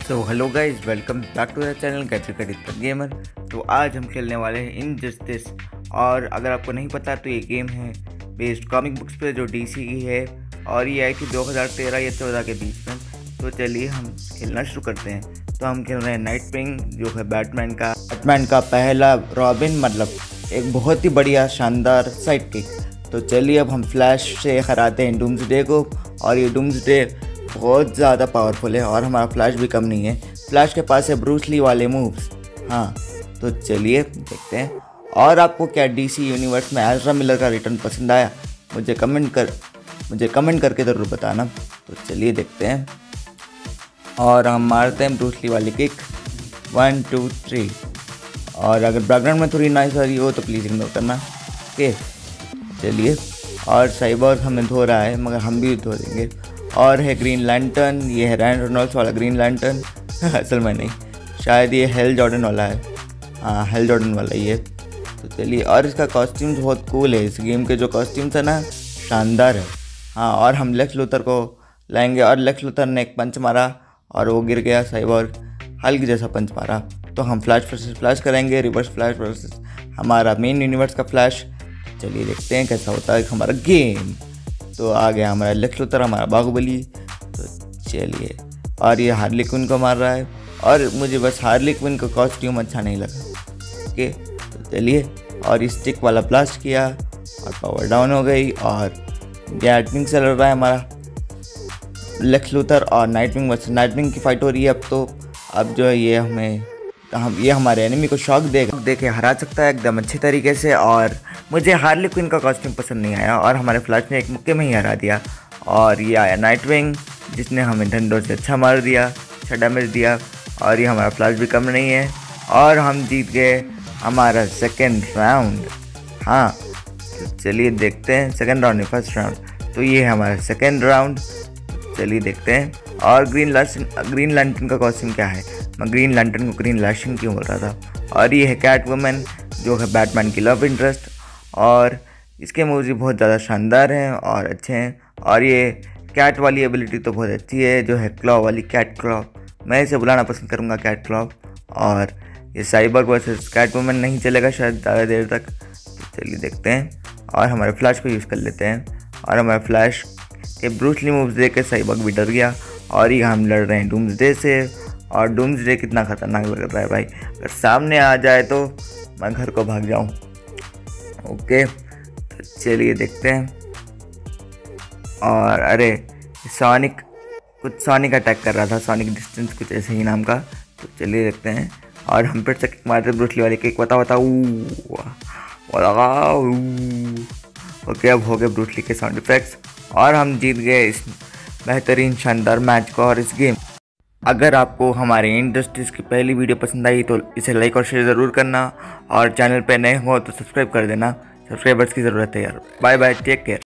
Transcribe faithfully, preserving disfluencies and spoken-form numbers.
So hello guys, welcome back to the channel gadget gamer. तो आज हम खेलने वाले हैं इनजस्टिस। और अगर आपको नहीं पता तो ये गेम है बेस्ड कॉमिक बुक्स पे जो डीसी की है, और ये आई थी दो हज़ार तेरह या चौदह के बीच में। तो चलिए हम खेलना शुरू करते हैं। तो हम खेल रहे हैं नाइटविंग, जो है बैटमैन का बैटमैन का पहला रॉबिन, मतलब एक बहुत ही बढ़िया शानदार साइड किक। तो चलिए अब हम फ्लैश से हराते हैं डूम्सडे को। और ये डूम्सडे बहुत ज़्यादा पावरफुल है और हमारा फ्लैश भी कम नहीं है। फ्लैश के पास है ब्रूस ली वाले मूव्स। हाँ, तो चलिए देखते हैं। और आपको क्या डीसी यूनिवर्स में एज़रा मिलर का रिटर्न पसंद आया, मुझे कमेंट कर मुझे कमेंट करके ज़रूर बताना। तो चलिए देखते हैं और हम मारते हैं ब्रूस ली वाली किक, वन टू थ्री। और अगर बैकग्राउंड में थोड़ी नॉइज़ आ रही हो तो प्लीज़ इग्नोर करना। ओके, चलिए। और साइबॉर्ग हमें धो रहा है, मगर हम भी धो देंगे। और है ग्रीन लैंटर्न, ये है रैन रेनॉल्ड्स वाला ग्रीन लैंटर्न असल में नहीं, शायद ये हेल जॉर्डन वाला है। हाँ, हेल जॉर्डन वाला ही है। तो चलिए, और इसका कॉस्ट्यूम्स बहुत कूल है। इस गेम के जो कॉस्ट्यूम्स है ना, शानदार है। हाँ, और हम लेक्स लूथर को लाएंगे। और लेक्स लूथर ने एक पंच मारा और वो गिर गया। साइबॉर्ग हल्क जैसा पंच मारा। तो हम फ्लैश वर्सेस फ्लैश करेंगे, रिवर्स फ्लैश वर्सेस हमारा मेन यूनिवर्स का फ्लैश। चलिए देखते हैं कैसा होता है हमारा गेम। तो आ गया हमारा लेक्स लूथर, हमारा बाहुबली। तो चलिए, और ये हार्ली क्विन को मार रहा है। और मुझे बस हार्ली क्विन का कॉस्ट्यूम अच्छा नहीं लगा। ओके, तो चलिए। और इस स्टिक वाला ब्लास्ट किया और पावर डाउन हो गई। और नाइटविंग से लड़ रहा है हमारा लेक्स लूथर और नाइटविंग वर्सेस नाइटविंग की फाइट हो रही है। अब तो अब जो है ये हमें हम ये हमारे एनिमी को शॉक देगा देके हरा सकता है एकदम अच्छे तरीके से। और मुझे हार्ली क्विन का कॉस्ट्यूम पसंद नहीं आया और हमारे फ्लैश ने एक मुक्के में ही हरा दिया। और ये आया नाइटविंग, जिसने हमें डंडों से अच्छा मार दिया, अच्छा डैमेज दिया। और ये हमारा फ्लैश भी कम नहीं है और हम जीत गए हमारा सेकेंड राउंड। हाँ, तो चलिए देखते हैं। सेकेंड राउंड नहीं, फर्स्ट राउंड। तो ये है हमारा सेकेंड राउंड। चलिए देखते हैं। और ग्रीन लैंटर्न ग्रीन लैंटर्न का कॉस्ट्यूम क्या है, मैं ग्रीन लैंटर्न को ग्रीन लैशन क्यों बोल रहा था। और ये है कैट वुमन, जो है बैटमैन की लव इंटरेस्ट। और इसके मूव्स भी बहुत ज़्यादा शानदार हैं और अच्छे हैं। और ये कैट वाली एबिलिटी तो बहुत अच्छी है, जो है क्लॉ वाली, कैट क्लॉ। मैं इसे बुलाना पसंद करूँगा, कैट क्लॉ। और ये साइबॉर्ग वर्सेस कैट वुमन नहीं चलेगा शायद ज़्यादा देर तक। तो चलिए देखते हैं। और हमारे फ्लैश को यूज़ कर लेते हैं। और हमारे फ्लैश के ब्रूस ली मूव्स देख के साइबॉर्ग भी डर गया। और ये हम लड़ रहे हैं डूम्सडे से। और डूम्सडे कितना ख़तरनाक लग रहा है भाई, अगर सामने आ जाए तो मैं घर को भाग जाऊं। ओके, तो चलिए देखते हैं। और अरे सोनिक कुछ सोनिक अटैक कर रहा था, सोनिक डिस्टेंस कुछ ऐसे ही नाम का। तो चलिए देखते हैं। और हम फिर से किक मारते ब्रूस ली वाली किक, बता बता ओके, अब हो गए ब्रूस ली के साउंड इफेक्ट्स। और हम जीत गए इस बेहतरीन शानदार मैच को और इस गेम। अगर आपको हमारे इंडस्ट्रीज की पहली वीडियो पसंद आई तो इसे लाइक और शेयर ज़रूर करना। और चैनल पे नए हो तो सब्सक्राइब कर देना, सब्सक्राइबर्स की ज़रूरत है यार। Bye bye, take care.